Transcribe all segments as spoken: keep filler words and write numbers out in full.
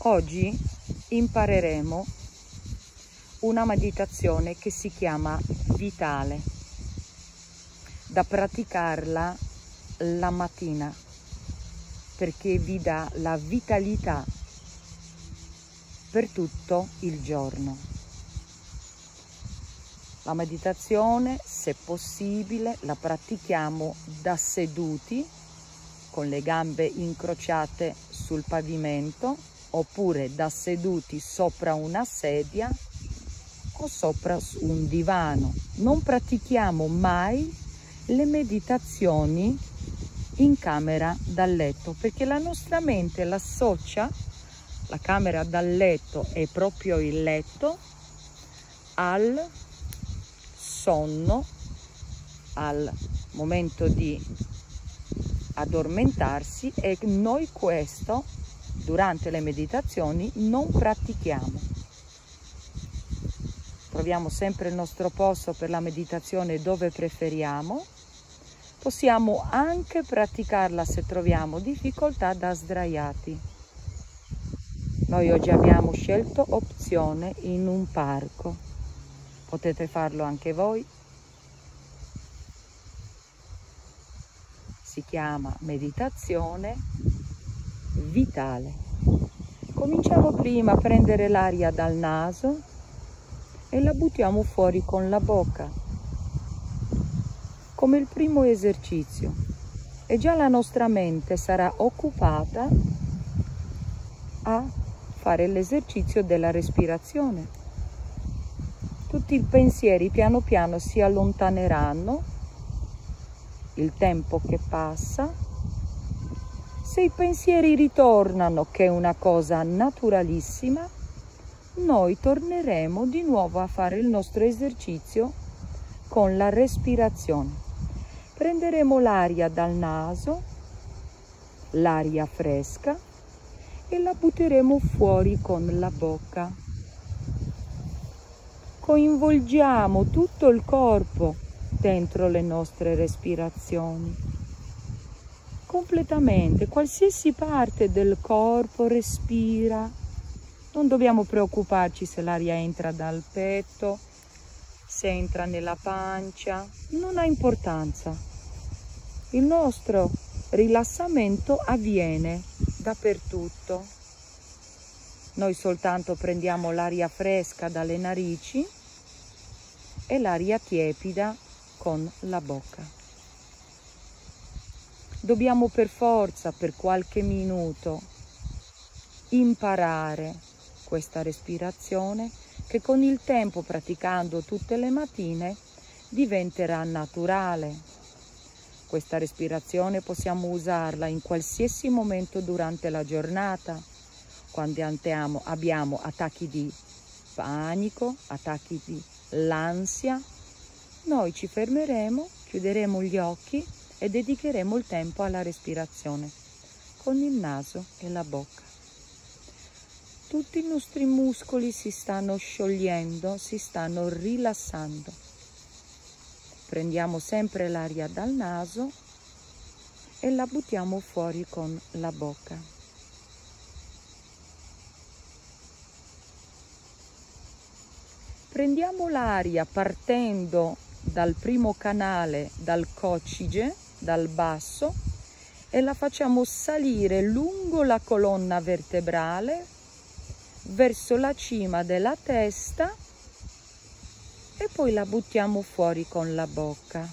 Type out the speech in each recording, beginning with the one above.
Oggi impareremo una meditazione che si chiama Vitale, da praticarla la mattina perché vi dà la vitalità per tutto il giorno. La meditazione, se possibile, la pratichiamo da seduti con le gambe incrociate sul pavimento, oppure da seduti sopra una sedia o sopra un divano. Non pratichiamo mai le meditazioni in camera da letto, perché la nostra mente l'associa, la camera da letto è proprio il letto, al sonno, al momento di addormentarsi, e noi questo durante le meditazioni non pratichiamo. Troviamo sempre il nostro posto per la meditazione dove preferiamo. Possiamo anche praticarla se troviamo difficoltà da sdraiati. Noi oggi abbiamo scelto opzione in un parco. Potete farlo anche voi. Si chiama meditazione vitale. Cominciamo prima a prendere l'aria dal naso e la buttiamo fuori con la bocca, come il primo esercizio, e già la nostra mente sarà occupata a fare l'esercizio della respirazione. Tutti i pensieri piano piano si allontaneranno. Il tempo che passa, se i pensieri ritornano, che è una cosa naturalissima, noi torneremo di nuovo a fare il nostro esercizio con la respirazione. Prenderemo l'aria dal naso, l'aria fresca, e la butteremo fuori con la bocca. Coinvolgiamo tutto il corpo dentro le nostre respirazioni, completamente, qualsiasi parte del corpo respira. Non dobbiamo preoccuparci se l'aria entra dal petto, se entra nella pancia, non ha importanza. Il nostro rilassamento avviene dappertutto. Noi soltanto prendiamo l'aria fresca dalle narici e l'aria tiepida con la bocca. Dobbiamo per forza, per qualche minuto, imparare questa respirazione, che con il tempo, praticando tutte le mattine, diventerà naturale. Questa respirazione possiamo usarla in qualsiasi momento durante la giornata, quando abbiamo, abbiamo attacchi di panico, attacchi di l'ansia. Noi ci fermeremo, chiuderemo gli occhi e dedicheremo il tempo alla respirazione con il naso e la bocca. Tutti i nostri muscoli si stanno sciogliendo, si stanno rilassando. Prendiamo sempre l'aria dal naso e la buttiamo fuori con la bocca. Prendiamo l'aria partendo dal primo canale, dal coccige, dal basso, e la facciamo salire lungo la colonna vertebrale verso la cima della testa, e poi la buttiamo fuori con la bocca.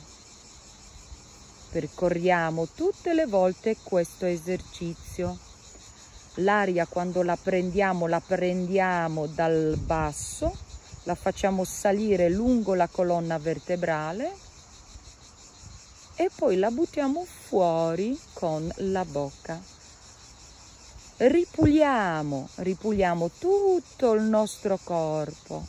Percorriamo tutte le volte questo esercizio. L'aria, quando la prendiamo, la prendiamo dal basso, la facciamo salire lungo la colonna vertebrale e poi la buttiamo fuori con la bocca. Ripuliamo, ripuliamo tutto il nostro corpo,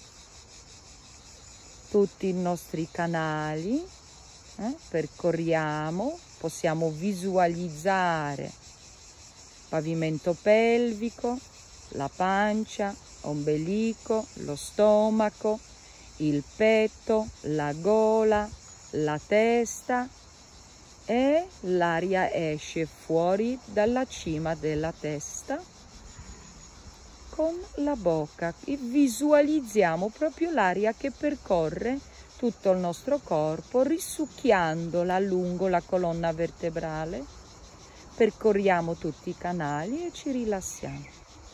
tutti i nostri canali, eh? Percorriamo, possiamo visualizzare il pavimento pelvico, la pancia, ombelico, lo stomaco, il petto, la gola, la testa, e l'aria esce fuori dalla cima della testa con la bocca e visualizziamo proprio l'aria che percorre tutto il nostro corpo, risucchiandola lungo la colonna vertebrale. Percorriamo tutti i canali e ci rilassiamo.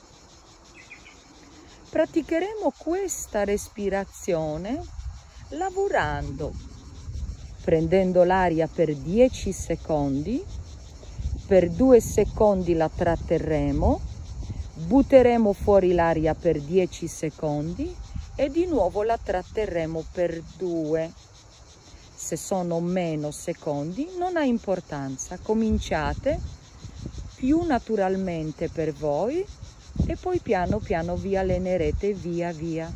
Praticheremo questa respirazione lavorando, prendendo l'aria per dieci secondi, per due secondi la tratterremo, butteremo fuori l'aria per dieci secondi e di nuovo la tratterremo per due. Se sono meno secondi non ha importanza, cominciate più naturalmente per voi e poi piano piano vi allenerete via via.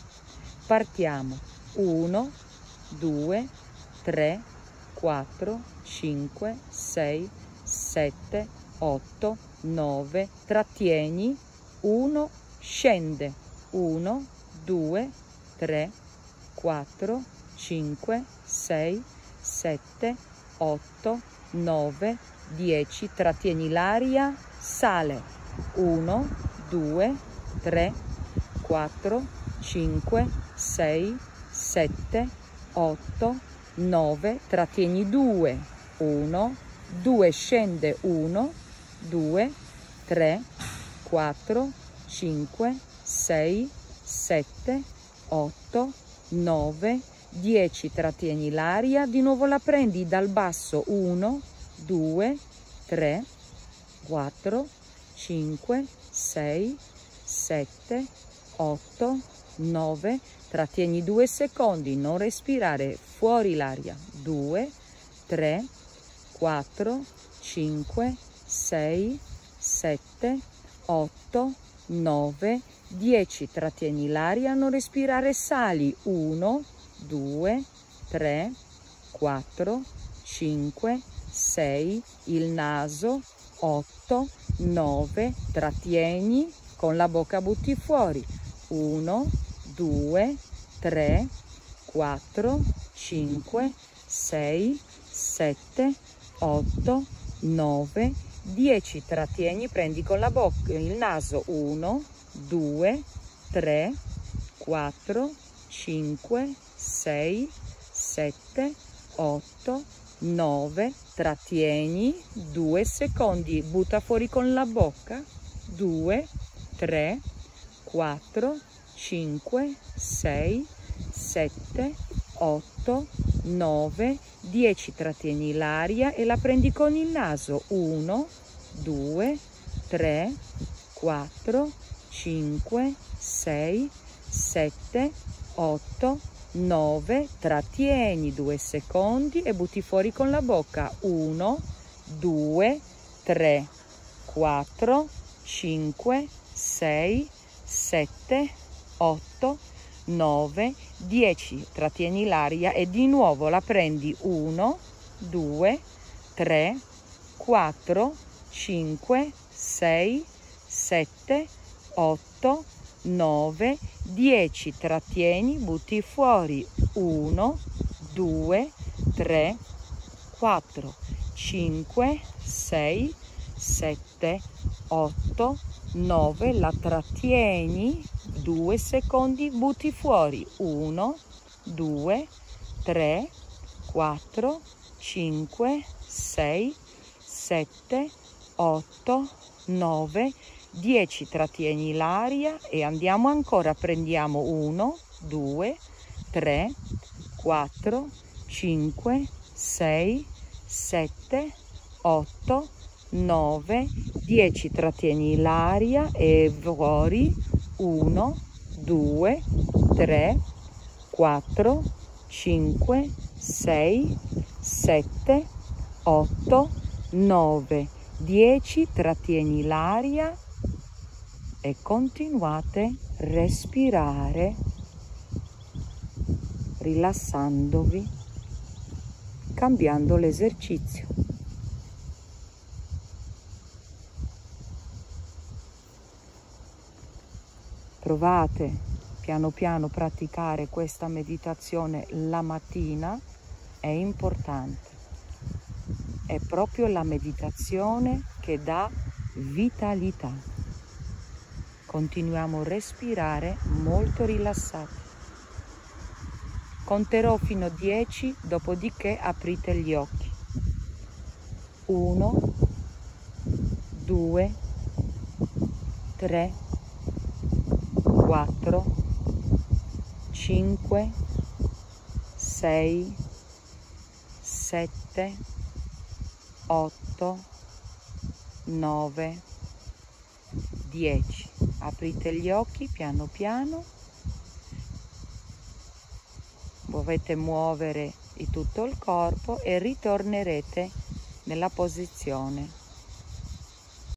Partiamo. uno, due, tre, quattro, cinque, sei, sette, otto, nove, trattieni, uno, scende, uno, due, tre, quattro, cinque, sei, sette, otto, nove, dieci, trattieni l'aria, sale, uno, due, tre, quattro, cinque, sei, sette, otto, nove, trattieni due, uno, due, scende, uno, due, tre, quattro, cinque, sei, sette, otto, nove, dieci, trattieni l'aria, di nuovo la prendi dal basso, uno, due, tre, quattro, cinque, sei, sette, otto, nove, trattieni due secondi, non respirare, fuori l'aria, due, tre, quattro, cinque, sei, sette, otto, nove, dieci, trattieni l'aria, non respirare, sali, uno, due, tre, quattro, cinque, sei, il naso, otto, nove, trattieni, con la bocca butti fuori, uno, due, tre, quattro, cinque, sei, sette, otto, nove, dieci, trattieni, prendi con la bocca il naso, uno, due, tre, quattro, cinque, sei, sette, otto, nove, trattieni, due secondi, butta fuori con la bocca, due, tre, quattro, cinque, sei, sette, otto, nove, dieci, trattieni l'aria e la prendi con il naso, uno, due, tre, quattro, cinque, sei, sette, otto, nove, trattieni due secondi e butti fuori con la bocca, uno, due, tre, quattro, cinque, sei, sette, otto, nove, dieci, trattieni l'aria e di nuovo la prendi, uno, due, tre, quattro, cinque, sei, sette, otto, nove, dieci, trattieni, butti fuori, uno, due, tre, quattro, cinque, sei, sette, otto, nove, la trattieni, due secondi, butti fuori, uno, due, tre, quattro, cinque, sei, sette, otto, nove, dieci, trattieni l'aria e andiamo ancora, prendiamo uno, due, tre, quattro, cinque, sei, sette, otto, nove, dieci, trattieni l'aria e fuori, uno, due, tre, quattro, cinque, sei, sette, otto, nove, dieci, trattieni l'aria e continuate a respirare rilassandovi, cambiando l'esercizio. Provate piano piano a praticare questa meditazione la mattina, è importante. È proprio la meditazione che dà vitalità. Continuiamo a respirare molto rilassati. Conterò fino a dieci, dopodiché aprite gli occhi. uno, due, tre, quattro, cinque, sei, sette, otto, nove, dieci. Aprite gli occhi piano piano. Dovete muovere di tutto il corpo e ritornerete nella posizione